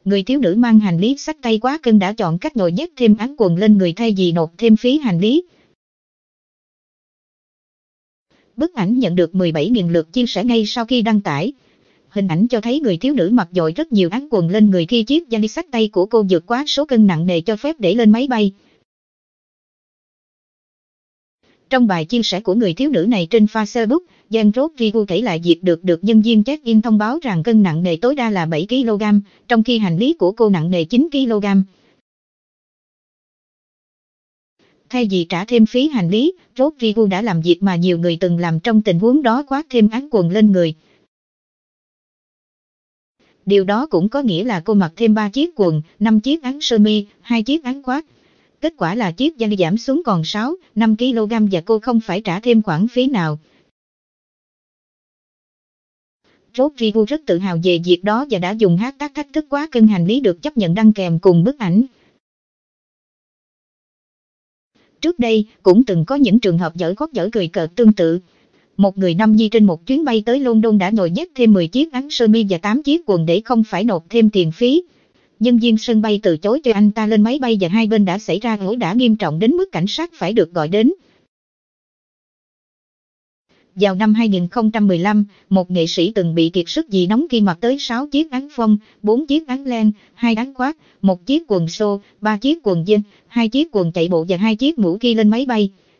Người thiếu nữ mang hành lý xách tay quá cân đã chọn cách nhồi nhét thêm áo quần lên người thay vì nộp thêm phí hành lý. Bức ảnh nhận được 17.000 lượt chia sẻ ngay sau khi đăng tải. Hình ảnh cho thấy người thiếu nữ mặc dội rất nhiều áo quần lên người khi chiếc vali xách tay của cô vượt quá số cân nặng nề cho phép để lên máy bay. Trong bài chia sẻ của người thiếu nữ này trên Facebook, Jean Rodrigo kể lại việc được nhân viên check-in thông báo rằng cân nặng nề tối đa là 7 kg, trong khi hành lý của cô nặng nề 9 kg. Thay vì trả thêm phí hành lý, Rodrigo đã làm việc mà nhiều người từng làm trong tình huống đó, khoác thêm áo quần lên người. Điều đó cũng có nghĩa là cô mặc thêm 3 chiếc quần, 5 chiếc áo sơ mi, 2 chiếc áo khoác. Kết quả là chiếc vali giảm xuống còn 6-5 kg và cô không phải trả thêm khoản phí nào. Rodrigo rất tự hào về việc đó và đã dùng hashtag thách thức quá cân hành lý được chấp nhận đăng kèm cùng bức ảnh. Trước đây, cũng từng có những trường hợp dở khóc dở cười cợt tương tự. Một người nam nhi trên một chuyến bay tới London đã nhồi nhét thêm 10 chiếc áo sơ mi và 8 chiếc quần để không phải nộp thêm tiền phí. Nhân viên sân bay từ chối cho anh ta lên máy bay và hai bên đã xảy ra ẩu đả nghiêm trọng đến mức cảnh sát phải được gọi đến. Vào năm 2015, một nghệ sĩ từng bị kiệt sức vì nóng khi mặc tới 6 chiếc áo phông, 4 chiếc áo len, 2 áo khoác, 1 chiếc quần xô, 3 chiếc quần jean, 2 chiếc quần chạy bộ và 2 chiếc mũ khi lên máy bay.